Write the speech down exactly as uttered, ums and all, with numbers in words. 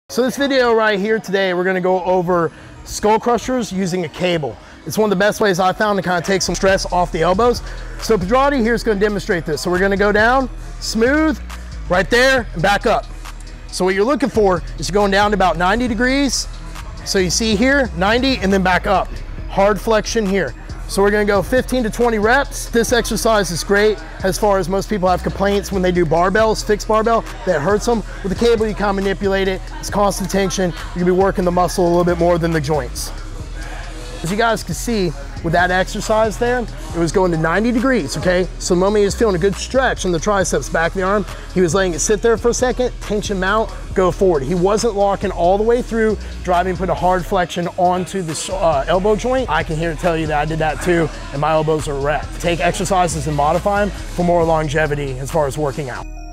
So this video right here today, we're gonna go over Skullcrushers using a cable. It's one of the best ways I found to kind of take some stress off the elbows. So Pedrati here is gonna demonstrate this. So we're gonna go down, smooth, right there, and back up. So what you're looking for is you're going down to about ninety degrees. So you see here, ninety, and then back up. Hard flexion here. So we're gonna go fifteen to twenty reps. This exercise is great as far as most people have complaints when they do barbells, fixed barbell, that hurts them. With the cable, you kind of manipulate it. It's constant tension. You're gonna be working the muscle a little bit more than the joints. As you guys can see, with that exercise there, it was going to ninety degrees, okay? So the moment he was feeling a good stretch in the triceps, back of the arm, he was letting it sit there for a second, tension mount, go forward. He wasn't locking all the way through, driving, put a hard flexion onto the uh, elbow joint. I can here tell you that I did that too, and my elbows are wrecked. Take exercises and modify them for more longevity as far as working out.